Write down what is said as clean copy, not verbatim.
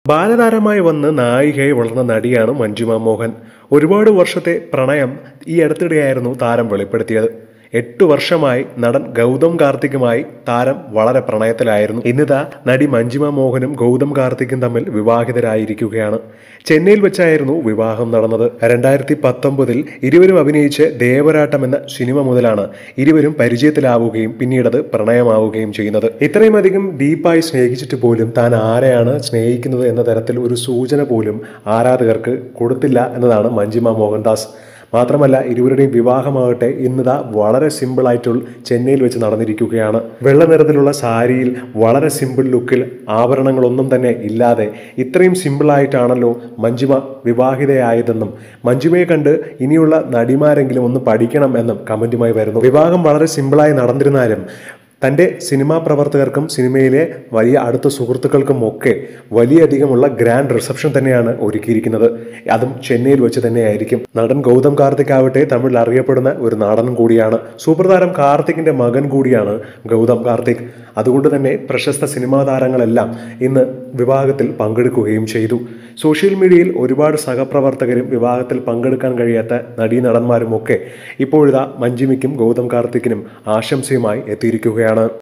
ബാലതാരമായി വന്ന് നായികയായി വളർന്ന നടിയാണ് മഞ്ജിമ മോഹൻ. ഒരുപാട് വർഷത്തെ പ്രണയം ഈ അടുത്തിടെയായിരുന്നു താരം വെളിപ്പെടുത്തിയത്. 8 വർഷമായി നടൻ ഗൗതം കാർത്തിക്കുമായി താരം വളരെ പ്രണയത്തിലായിരുന്നു. ഇന്നിതാ നടി മഞ്ജിമ മോഹനും ഗൗതം കാർത്തിക്കും തമ്മിൽ വിവാഹിതരായിരിക്കുകയാണ്. ചെന്നൈയിൽ വെച്ചായിരുന്നു വിവാഹം നടന്നത്. 2019 ഇരുവരും അഭിനയിച്ച് ദേവരാട്ടം എന്ന സിനിമ മുതലാണ് ഇരുവരും പരിചയത്തിലാവുകയും പിന്നീടത് പ്രണയമാവുകയും ചെയ്യുന്നത്. ഇത്രയും അധികം ഡീപ്പായി സ്നേഹിച്ചിട്ട് പോലും താൻ ആരെയാണ് സ്നേഹിക്കുന്നത് എന്ന തരത്തിൽ ഒരു സൂചന പോലും ആരാധകർക്ക് കൊടുത്തില്ല എന്നതാണ് മഞ്ജിമ മോഹൻദാസ്. മാത്രമല്ല, ഇരുവരുടെയും വിവാഹമാകട്ടെ ഇന്നിതാ വളരെ സിമ്പിളായിട്ടുള്ള ചെന്നൈയിൽ വെച്ച് നടന്നിരിക്കുകയാണ്. വെള്ള നിറത്തിലുള്ള സാരിയിൽ വളരെ സിമ്പിൾ ലുക്കിൽ ആഭരണങ്ങളൊന്നും തന്നെ ഇല്ലാതെ ഇത്രയും സിമ്പിളായിട്ടാണല്ലോ മഞ്ജിമ വിവാഹിതയായതെന്നും മഞ്ജിമയെ കണ്ട് ഇനിയുള്ള നടിമാരെങ്കിലും ഒന്ന് പഠിക്കണം എന്നും കമന്റുമായി വരുന്നു. വിവാഹം വളരെ സിമ്പിളായി നടന്നിരുന്നാലും തൻ്റെ സിനിമാ പ്രവർത്തകർക്കും സിനിമയിലെ വലിയ അടുത്ത സുഹൃത്തുക്കൾക്കും ഒക്കെ വലിയധികമുള്ള ഗ്രാൻഡ് റിസപ്ഷൻ തന്നെയാണ് ഒരുക്കിയിരിക്കുന്നത്. അതും ചെന്നൈയിൽ വെച്ച് തന്നെയായിരിക്കും. നടൻ ഗൗതം കാർത്തിക് ആവട്ടെ തമിഴിൽ അറിയപ്പെടുന്ന ഒരു നടൻ കൂടിയാണ്. സൂപ്പർ താരം കാർത്തികിന്റെ മകൻ കൂടിയാണ് ഗൗതം കാർത്തിക്. അതുകൊണ്ട് തന്നെ പ്രശസ്ത സിനിമാ താരങ്ങളെല്ലാം ഇന്ന് വിവാഹത്തിൽ പങ്കെടുക്കുകയും ചെയ്തു. സോഷ്യൽ മീഡിയയിൽ ഒരുപാട് സഹപ്രവർത്തകരും വിവാഹത്തിൽ പങ്കെടുക്കാൻ കഴിയാത്ത നടീനടന്മാരും ഒക്കെ ഇപ്പോഴിതാ മഞ്ജിമയ്ക്കും ഗൗതം കാർത്തിക്കിനും ആശംസയുമായി എത്തിയിരിക്കുകയാണ്.